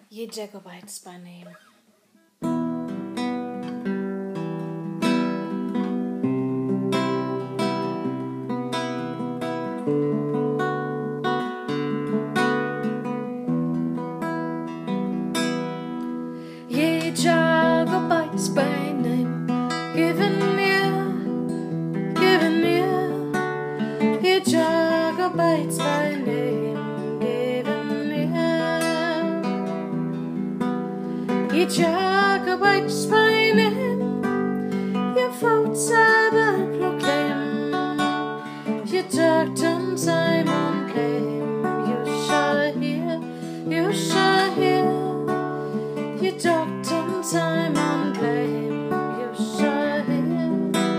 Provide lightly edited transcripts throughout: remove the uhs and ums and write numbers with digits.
Ye Jacobites by name. Ye Jacobites by name, given near, ye Jacobites by name, given near, ye Jacobites by name, your fautes ever proclaim, your doctrines I maun claim, you shall hear, you shall hear. Your doctrines I maun blame, you shall hear.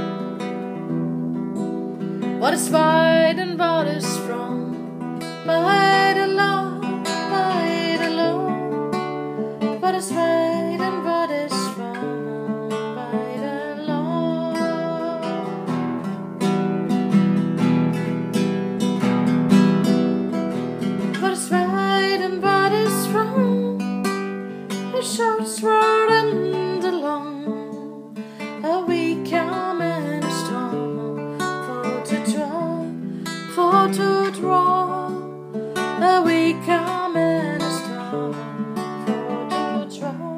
What is right and what is wrong, by the law, by the law. What is right and what is wrong, by the law. What is right and what is wrong, the shouts roaring along, a weak arm and a strong, for to draw, a weak arm and a strong, for to draw.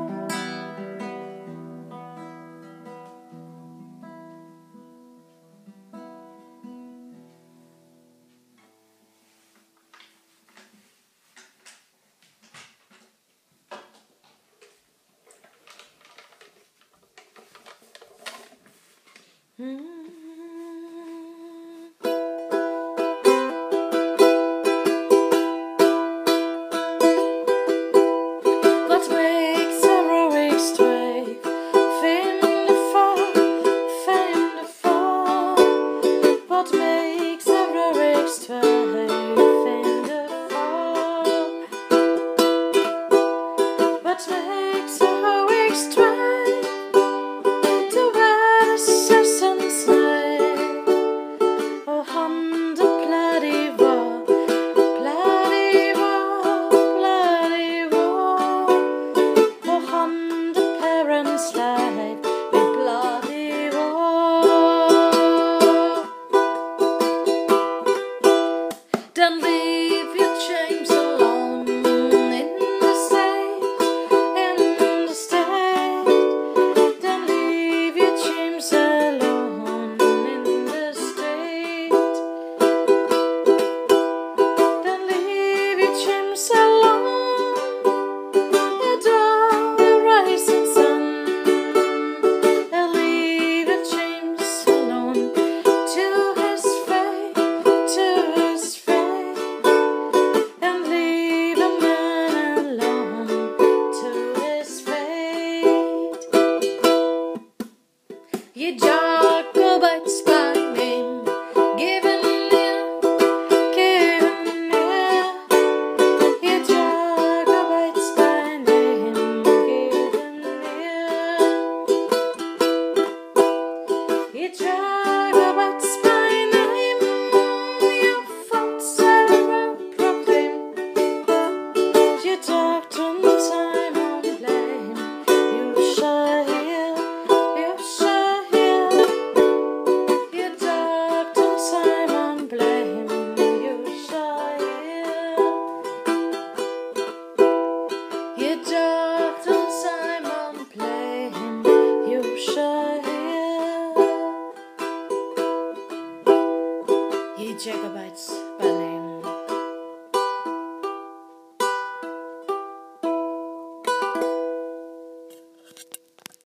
What makes heroic strife, fame the fall? What makes heroic strife, fame the fall? What makes heroic strife, to wear the assassin's knife? Oh, on the bloody war, bloody war, bloody war. Oh, on the parents' life, with bloody war. Then leave your chains alone in the state, in the state. Then leave your chains alone in the state. Then leave your chains alone, adore the rising sun. And leave your chains alone to his fate, to his fate. And leave a man alone to his fate. Ye Jacobites by name, given near, given near. Ye Jacobites by name, given near. Ye Jacobites by name, your faults ever proclaim, your doctrines I maun blame, you shall hear, you shall hear. Your doctrines I maun blame, you shall hear. Your